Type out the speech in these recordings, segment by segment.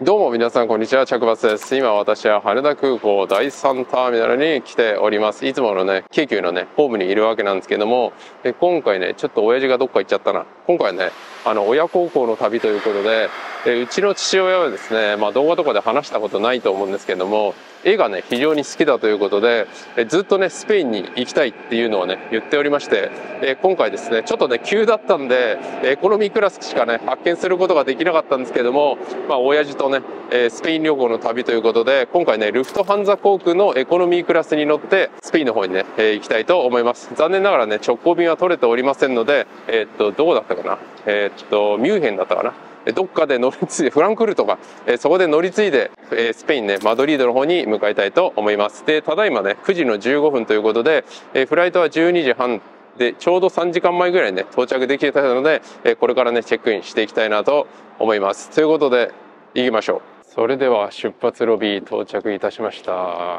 どうも皆さんこんにちは、着バスです。今私は羽田空港第3ターミナルに来ております。いつものね、京急のね、ホームにいるわけなんですけども、今回ね、ちょっと親父がどっか行っちゃったな。今回ね、親孝行の旅ということで、うちの父親はですね、動画とかで話したことないと思うんですけども、絵がね、非常に好きだということで、ずっとね、スペインに行きたいっていうのをね、言っておりまして、今回ですね、ちょっとね、急だったんで、エコノミークラスしかね、発見することができなかったんですけども、親父とね、スペイン旅行の旅ということで、今回ね、ルフトハンザ航空のエコノミークラスに乗って、スペインの方にね、行きたいと思います。残念ながらね、直行便は取れておりませんので、どこだったかな、ミュンヘンだったかな、どっかで乗り継いで、フランクフルトか、そこで乗り継いで、スペインね、マドリードの方に向かいたいと思います。で、ただいまね、9時の15分ということで、フライトは12時半で、ちょうど3時間前ぐらいにね、到着できたので、これからね、チェックインしていきたいなと思います。ということで、行きましょう。それでは出発ロビー到着いたしました。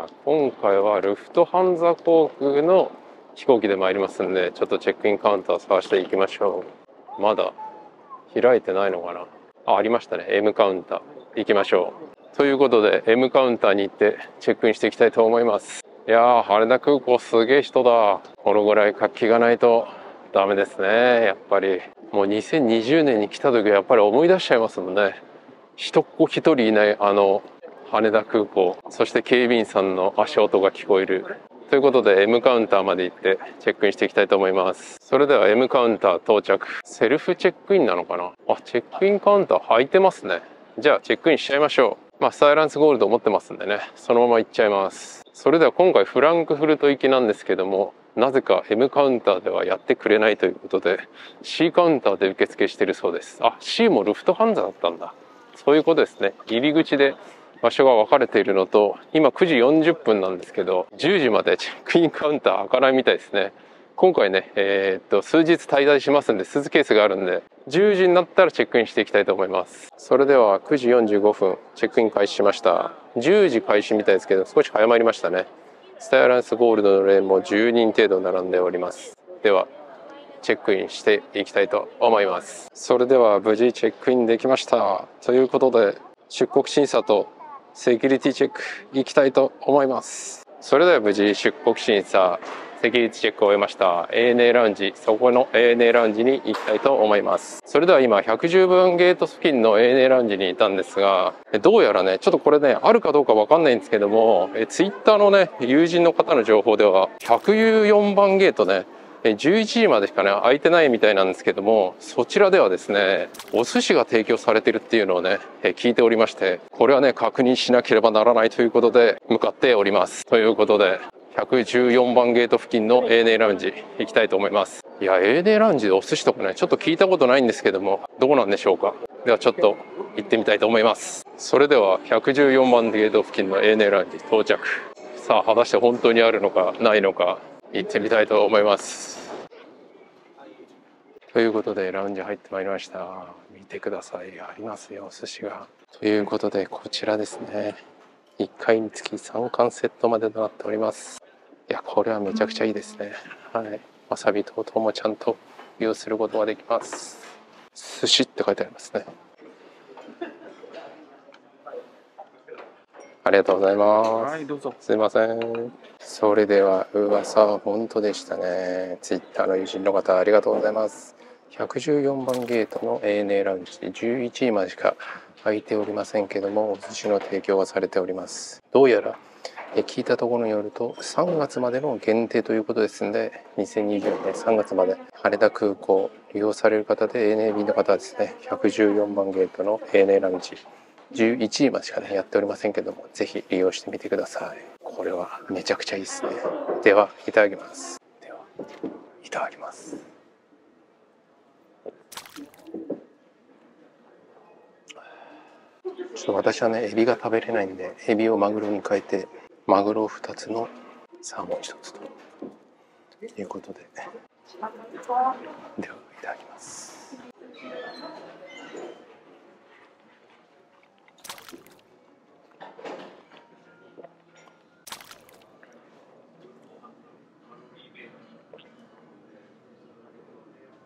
今回はルフトハンザ航空の飛行機で参りますんで、ちょっとチェックインカウンター探していきましょう。まだ開いてないのかな。ありましたね。M カウンター。行きましょう。ということで M カウンターに行ってチェックインしていきたいと思います。いやー、羽田空港すげえ人だ。このぐらい活気がないとダメですね。やっぱりもう2020年に来た時はやっぱり思い出しちゃいますもんね。一っ子一人いない羽田空港、そして警備員さんの足音が聞こえるということで M カウンターまで行ってチェックインしていきたいと思います。それでは M カウンター到着。セルフチェックインなのかな。チェックインカウンター開いてますね。じゃあチェックインしちゃいましょう。スタイランスゴールド持ってますんでね、そのまま行っちゃいます。それでは今回フランクフルト行きなんですけども、なぜか M カウンターではやってくれないということで C カウンターで受付してるそうです。C もルフトハンザだったんだ。そういうことですね。入り口で場所が分かれているのと、今9時40分なんですけど、10時までチェックインカウンター開かないみたいですね。今回ね、数日滞在しますんで、スーツケースがあるんで、10時になったらチェックインしていきたいと思います。それでは9時45分、チェックイン開始しました。10時開始みたいですけど、少し早まりましたね。スタイランスゴールドのレーンも10人程度並んでおります。では、チェックインしていきたいと思います。それでは無事チェックインできました。ということで、出国審査とセキュリティチェック行きたいと思います。それでは無事出国審査、セキュリティチェックを終えました。ANA ラウンジ、そこの ANA ラウンジに行きたいと思います。それでは今110番ゲート付近の ANA ラウンジにいたんですが、どうやらね、ちょっとこれね、あるかどうかわかんないんですけども、ツイッターのね、友人の方の情報では、114番ゲートね、11時までしかね空いてないみたいなんですけども、そちらではですねお寿司が提供されてるっていうのをね聞いておりまして、これはね確認しなければならないということで向かっております。ということで114番ゲート付近の ANA ラウンジ行きたいと思います。いや ANA ラウンジでお寿司とかねちょっと聞いたことないんですけども、どうなんでしょうか。ではちょっと行ってみたいと思います。それでは114番ゲート付近の ANA ラウンジ到着。さあ果たして本当にあるのかないのか行ってみたいと思います。ということでラウンジ入ってまいりました。見てください、ありますよ寿司が。ということでこちらですね、1回につき3貫セットまでとなっております。いやこれはめちゃくちゃいいですね。はい、わさび等々もちゃんと利用することができます。寿司って書いてありますね。ありがとうございます。 はい、どうぞ。 すいません。それでは噂は本当でしたね。ツイッターの友人の方ありがとうございます。114番ゲートの ANA ラウンジで11時までしか空いておりませんけども、お寿司の提供がされております。どうやら聞いたところによると3月までの限定ということですので、2020年3月まで羽田空港利用される方で ANA 便の方はですね、114番ゲートの ANA ラウンジ11時までしかねやっておりませんけども、ぜひ利用してみてください。これはめちゃくちゃいいですね。ではいただきます。ではいただきます。ちょっと私はねエビが食べれないんで、エビをマグロに変えてマグロ2つのサーモン1つということで、ではいただきます。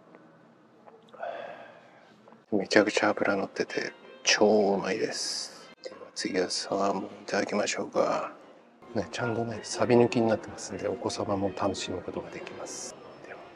めちゃくちゃ脂乗ってて超うまいです。 次はサーモンいただきましょうか。ね、ちゃんとね、サビ抜きになってますんで、お子様も楽しむことができます。では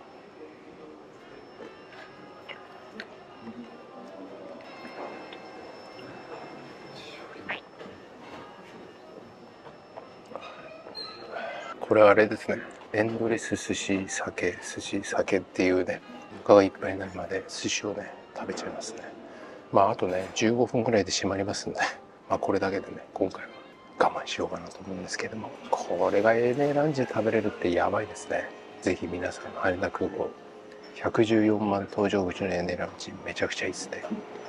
これはあれですね。エンドレス寿司酒っていうね、お腹がいっぱいになるまで寿司をね、食べちゃいますね。まああとね、15分ぐらいで閉まりますんで、まあこれだけでね、今回は我慢しようかなと思うんですけれども、これがANAランジで食べれるってやばいですね。ぜひ皆さん、羽田空港114番搭乗口のANAランジ、めちゃくちゃいいですね。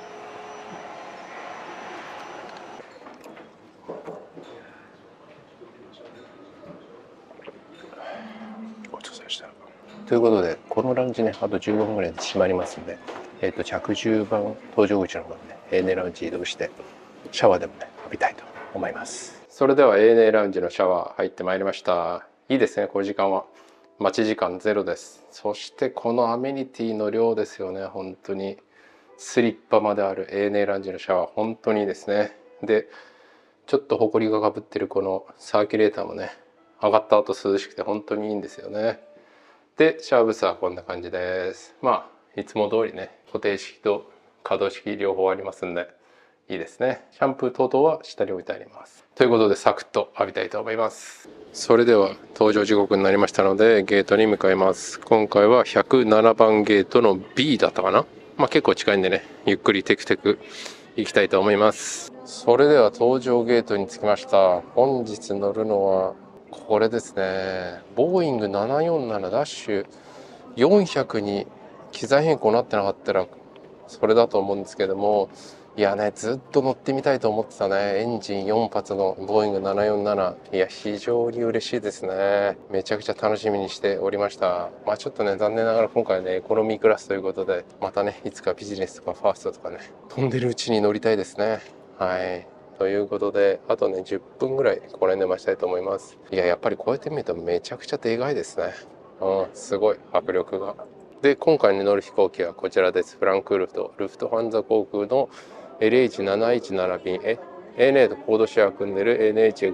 ごちそうさまでした。ということで、このランジね、あと15分ぐらいで閉まりますんで、110番搭乗口の方にね、ANAラウンジ移動して、シャワーでもね、浴びたいと思います。それでは ANAラウンジのシャワー入ってまいりました。いいですね、この時間は。待ち時間ゼロです。そしてこのアメニティの量ですよね、本当に。スリッパまである ANAラウンジのシャワー、本当にいいですね。で、ちょっとホコリがかぶってるこのサーキュレーターもね、上がった後涼しくて本当にいいんですよね。で、シャワーブースはこんな感じです。まあ、いつも通りね、固定式と可動式両方ありますんで、いいですね。シャンプー等々は下に置いてあります。ということで、サクッと浴びたいと思います。それでは、搭乗時刻になりましたので、ゲートに向かいます。今回は107番ゲートの B だったかな。まあ結構近いんでね、ゆっくりテクテク行きたいと思います。それでは搭乗ゲートに着きました。本日乗るのは、これですね。ボーイング747ダッシュ400に機材変更なってなかったらそれだと思うんですけども、いやね、ずっと乗ってみたいと思ってたね。エンジン4発のボーイング747。いや、非常に嬉しいですね。めちゃくちゃ楽しみにしておりました。まあちょっとね、残念ながら今回ね、エコノミークラスということで、またね、いつかビジネスとかファーストとかね、飛んでるうちに乗りたいですね。はい。ということで、あとね、10分ぐらいこれで待ちたいと思います。いや、やっぱりこうやって見るとめちゃくちゃでかいですね。うん、すごい迫力が。で、今回に乗る飛行機はこちらです。フランクフルト、ルフトハンザ航空の LH717 便、ANA とコードシェアを組んでる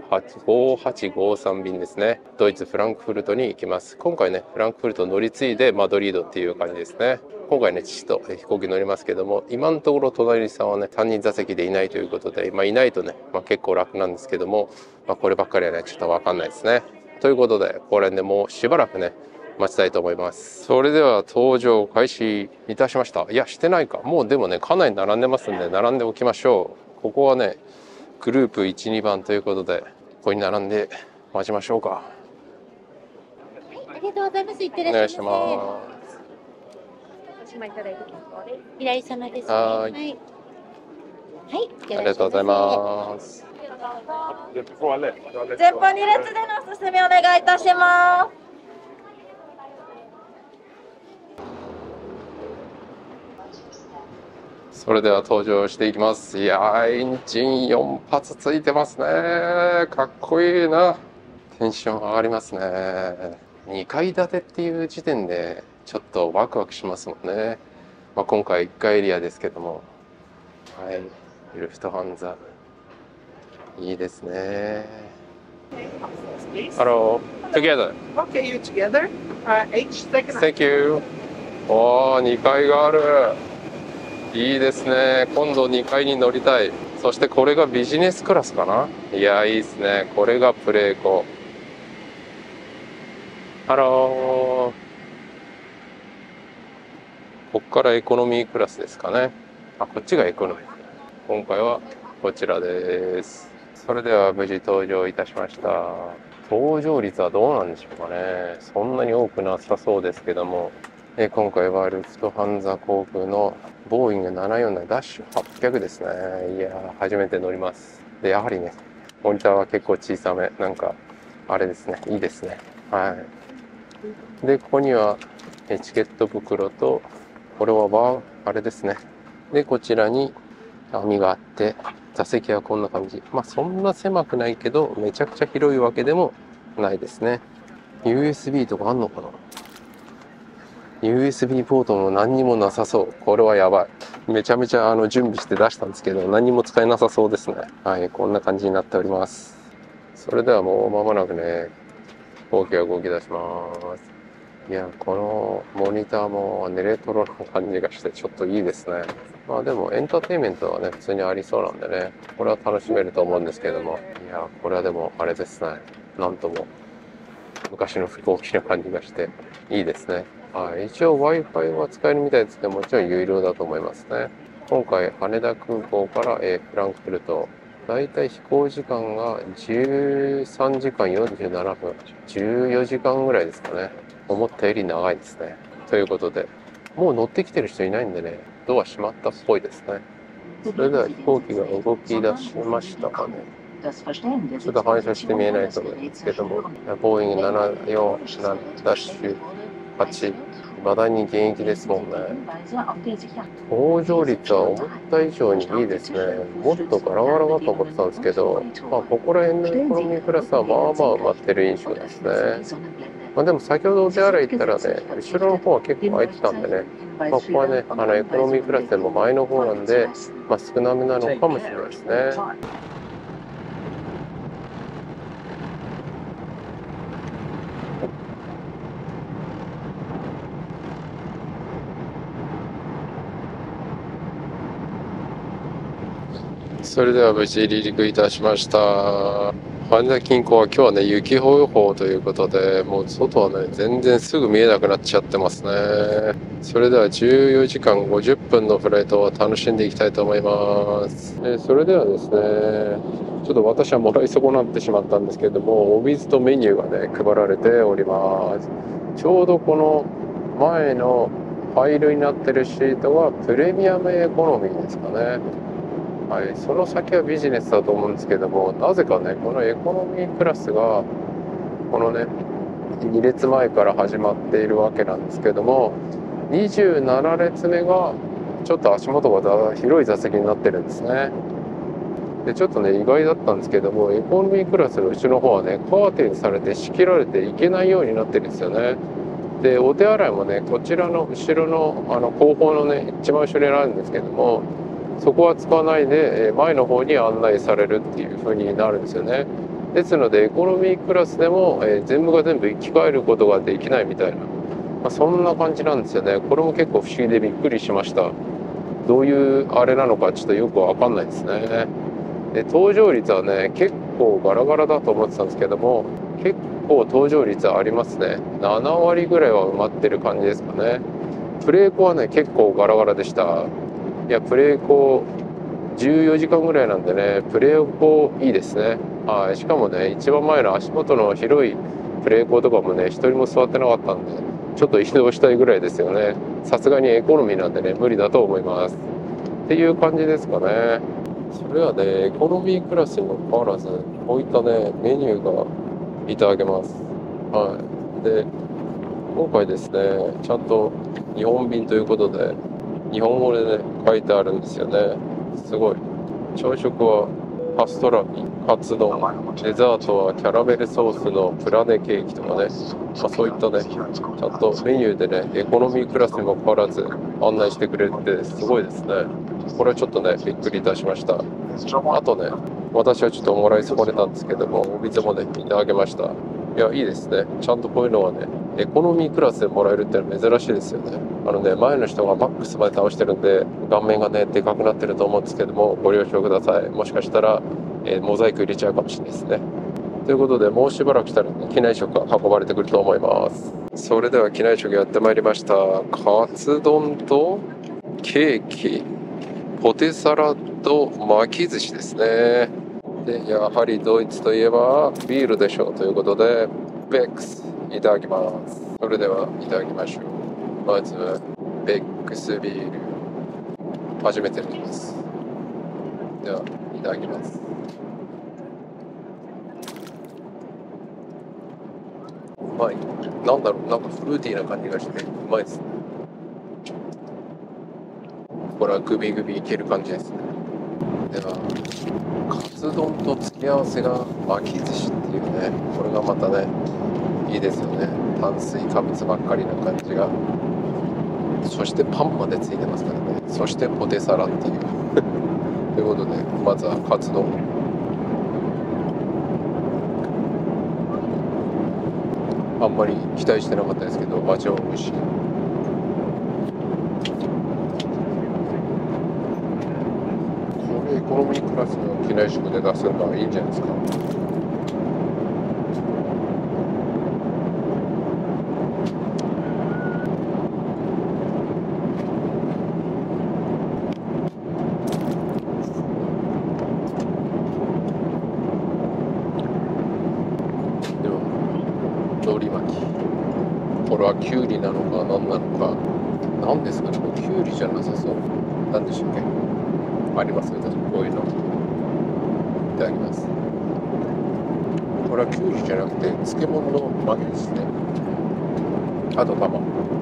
NH5853 便ですね。ドイツ・フランクフルトに行きます。今回ね、フランクフルト乗り継いでマドリードっていう感じですね。今回ね、父と飛行機乗りますけども、今のところ隣さんはね、担任座席でいないということで、いないとね、結構楽なんですけども、こればっかりはね、ちょっとわかんないですね。ということで、これでもうしばらくね、待ちたいと思います。それでは搭乗開始いたしました。いや、してないか。もうでもね、かなり並んでますんで、並んでおきましょう。ここはね、グループ1、2番ということで、ここに並んで待ちましょうか。 ありがとうございます。いってらっしゃいませ。 お願いします。 おしまいいただいてますので、依頼様ですね。 はい。 はい。 ありがとうございます。 前方2列でのお進みお願いいたします。 それでは登場していきます。いやー、エンジン4発ついてますね。かっこいいな。テンション上がりますね。2階建てっていう時点でちょっとワクワクしますもんね。今回1階エリアですけども。はい。ルフトハンザ。いいですね。Hello. Together. Okay, you together? H, second. Thank you. おー、2階がある。いいですね。今度2階に乗りたい。そしてこれがビジネスクラスかな。いや、いいですね。これがプレーコ。ハロー。こっからエコノミークラスですかね。こっちがエコノミー。今回はこちらです。それでは無事登場いたしました。搭乗率はどうなんでしょうかね。そんなに多くなさそうですけども。今回はルフトハンザ航空のボーイング747ダッシュ800ですね。いやー、初めて乗ります。で、やはりね、モニターは結構小さめ。なんか、あれですね。いいですね。はい。で、ここにはチケット袋と、これはあれですね。で、こちらに網があって、座席はこんな感じ。そんな狭くないけど、めちゃくちゃ広いわけでもないですね。USB とかあんのかな。 USB ポートも何にもなさそう。これはやばい。めちゃめちゃ準備して出したんですけど、何にも使えなさそうですね。はい、こんな感じになっております。それではもう間もなくね、飛行機が動き出します。いや、このモニターもレトロな感じがしてちょっといいですね。まあでもエンターテインメントはね、普通にありそうなんでね、これは楽しめると思うんですけども。いや、これはでもあれですね。なんとも昔の飛行機の感じがしていいですね。はい、一応 Wi-Fi は使えるみたいですけど、もちろん有料だと思いますね。今回羽田空港から、フランクフルト、だいたい飛行時間が13時間47分、14時間ぐらいですかね。思ったより長いですね。ということで、もう乗ってきてる人いないんでね、ドア閉まったっぽいですね。それでは飛行機が動き出しましたかね。ちょっと反射して見えないと思うんですけども、ボーイング747-8、未だに現役ですもんね。搭乗率は思った以上にいいですね。もっとガラガラだと思ってたんですけど、まあ、ここら辺のエコノミークラスはまあまあ埋まってる印象ですね。まあ、でも先ほどお手洗い行ったらね、後ろの方は結構空いてたんでね、まあ、ここはね、エコノミークラスでも前の方なんで、まあ、少なめなのかもしれないですね。それでは無事離陸いたしました。羽田近郊は今日はね、雪予報ということで、もう外はね、全然すぐ見えなくなっちゃってますね。それでは14時間50分のフライトを楽しんでいきたいと思います。それではですね、ちょっと私はもらい損なってしまったんですけれども、お水とメニューがね、配られております。ちょうどこの前のファイルになってるシートはプレミアムエコノミーですかね。はい、その先はビジネスだと思うんですけども、なぜかね、このエコノミークラスが、このね、2列前から始まっているわけなんですけども、27列目が、ちょっと足元が広い座席になってるんですね。で、ちょっとね、意外だったんですけども、エコノミークラスの後ろの方はね、カーテンされて仕切られていけないようになってるんですよね。で、お手洗いもね、こちらの後ろの、後方のね、一番後ろにあるんですけども、そこは使わないで前の方に案内されるっていう風になるんですよね。ですのでエコノミークラスでも全部が全部生き返ることができないみたいな、そんな感じなんですよね。これも結構不思議でびっくりしました。どういうあれなのかちょっとよくわかんないですね。で、搭乗率はね、結構ガラガラだと思ってたんですけども、結構搭乗率はありますね。7割ぐらいは埋まってる感じですかね。プレーコはね、結構ガラガラでした。いや、プレーコ14時間ぐらいなんでね、プレーコいいですね。はい、しかもね、一番前の足元の広いプレーコとかもね、一人も座ってなかったんで、ちょっと移動したいぐらいですよね。さすがにエコノミーなんでね、無理だと思います。っていう感じですかね。それはね、エコノミークラスにもかかわらず、こういったね、メニューがいただけます。はい。で、今回ですね、ちゃんと日本便ということで、日本語でね、書いてあるんですよね。すごい。朝食はパストラミ、カツ丼、デザートはキャラメルソースのプラネケーキとかね、そういったね、ちゃんとメニューでね、エコノミークラスにもかかわらず案内してくれてすごいですね。これはちょっとね、びっくりいたしました。あとね、私はちょっともらい損ねたんですけども、お水もね、いただけました。いや、いいですね。ちゃんとこういうのはね、エコノミークラスでもらえるってのは珍しいですよね。前の人がマックスまで倒してるんで、顔面がね、でかくなってると思うんですけども、ご了承ください。もしかしたら、モザイク入れちゃうかもしれないですね。ということで、もうしばらくしたら、ね、機内食が運ばれてくると思います。それでは機内食やってまいりました。カツ丼とケーキ、ポテサラと巻き寿司ですね。で、やはりドイツといえばビールでしょうということで、ベックスいただきます。それではいただきましょう。まずはベックスビール、初めて飲みます。では、いただきます。うまい。なんだろう、なんかフルーティーな感じがしてうまいですね。これはグビグビいける感じですね。では、カツ丼と付け合わせが巻き寿司っていうね、これがまたね、いいですよね。炭水化物ばっかりな感じがそしてパンまでついてますからね。そしてポテサラっていうということで、まずはカツ丼。あんまり期待してなかったですけど、味は美味しい。これエコノミークラスの機内食で出すのはいいんじゃないですか。でも海苔巻き、これはキュウリなのか何なのか、何ですかね。キュウリじゃなさそう。何でしたっけ、ありますよね、こういうの。いただきます。これはキュウリじゃなくて漬物の巻きですね。あと卵。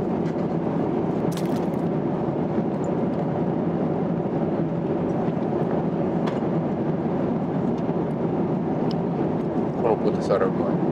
このポテサラうまい。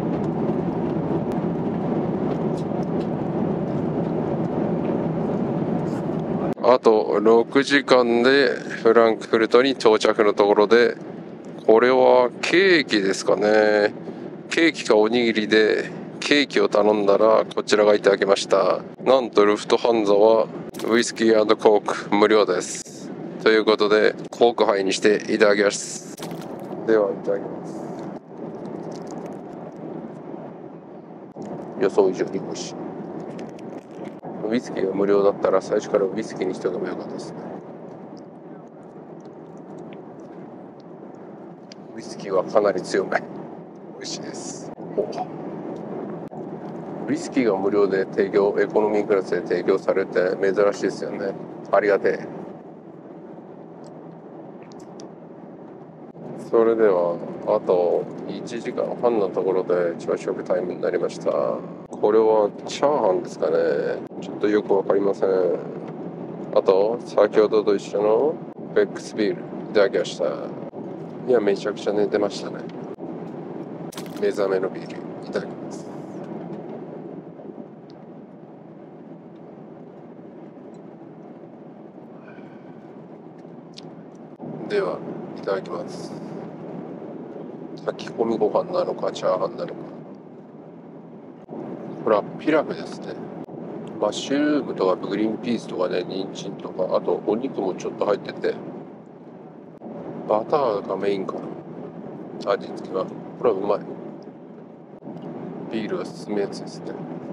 あと6時間でフランクフルトに到着のところで、これはケーキですかね。ケーキかおにぎりで、ケーキを頼んだらこちらがいただきました。なんとルフトハンザはウイスキー&コーク無料です。ということでコーク杯にしていただきます。ではいただきます。予想以上に美味しい。ウイスキーが無料だったら最初からウイスキーにしておけばよかったですね。ウイスキーはかなり強め。美味しいです。ウイスキーが無料で提供、エコノミークラスで提供されて珍しいですよね。ありがてえ。それではあと1時間半のところで朝食タイムになりました。これはチャーハンですかね。ちょっとよくわかりません。あと先ほどと一緒のベックスビールいただきました。いや、めちゃくちゃ寝てましたね。目覚めのビールいただきます。ではいただきます。炊き込みご飯なのかチャーハンなのか。これはピラフですね。マッシュルームとかグリーンピースとかね、人参とか、あとお肉もちょっと入ってて、バターがメインかな。味付けはこれはうまい。ビールが進むやつですね。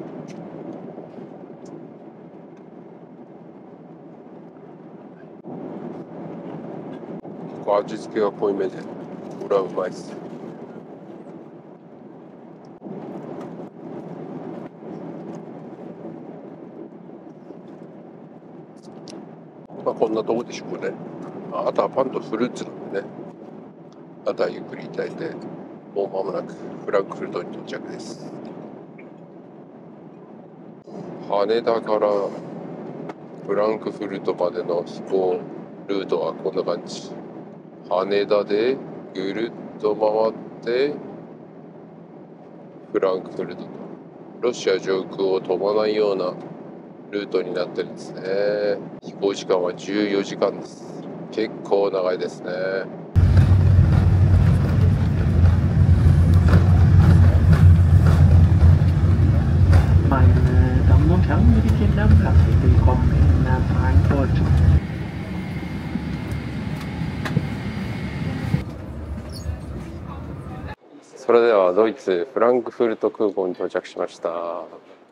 結構味付けが濃いめで、これはうまいです。まあこんなとこでしょうね。あとはパンとフルーツなんでね。あとはゆっくりいただいて、もう間もなくフランクフルトに到着です。羽田からフランクフルトまでの飛行ルートはこんな感じ。羽田でぐるっと回ってフランクフルトと、ロシア上空を飛ばないようなルートになってるんですね。飛行時間は14時間です。結構長いですね。 Meine Damen und Herren, liebe Kinder, herzlich willkommen in Frankfurt. それではドイツフランクフルト空港に到着しました。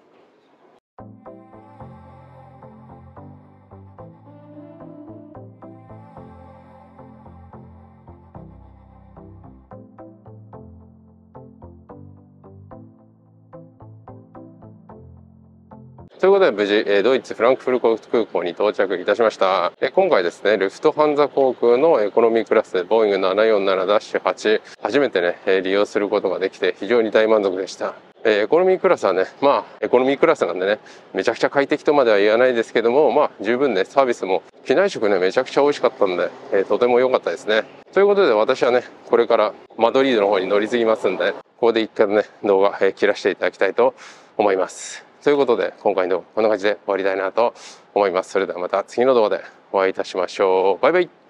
ということで無事ドイツフランクフルト空港に到着いたしました。今回ですね、ルフトハンザ航空のエコノミークラスでボーイング 747-8 初めてね利用することができて非常に大満足でした。エコノミークラスはね、まあエコノミークラスなんでね、めちゃくちゃ快適とまでは言わないですけども、まあ十分ねサービスも機内食ねめちゃくちゃ美味しかったんで、とても良かったですね。ということで私はねこれからマドリードの方に乗り継ぎますんで、ここで一回ね動画、切らしていただきたいと思います。 ということで今回の動画こんな感じで終わりたいなと思います。それではまた次の動画でお会いいたしましょう。バイバイ。